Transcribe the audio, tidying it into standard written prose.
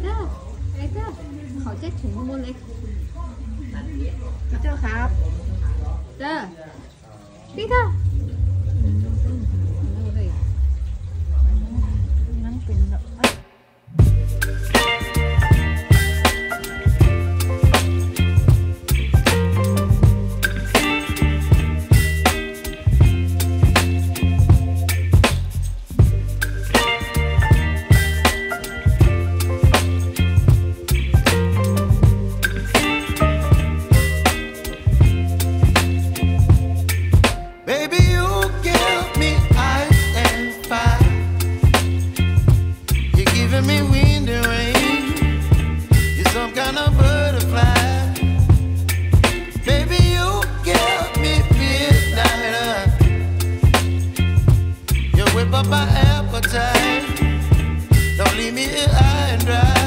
เตอร์ไอเตอร์ขอเช็ดถุงข้างบนเลยพีเตอร์ครับเตอร์พีเตอร์นั่นเป็นแบบ Me wind and rain, you're some kind of butterfly. Baby, you give me midnight. You whip up my appetite. Don't leave me here high and dry.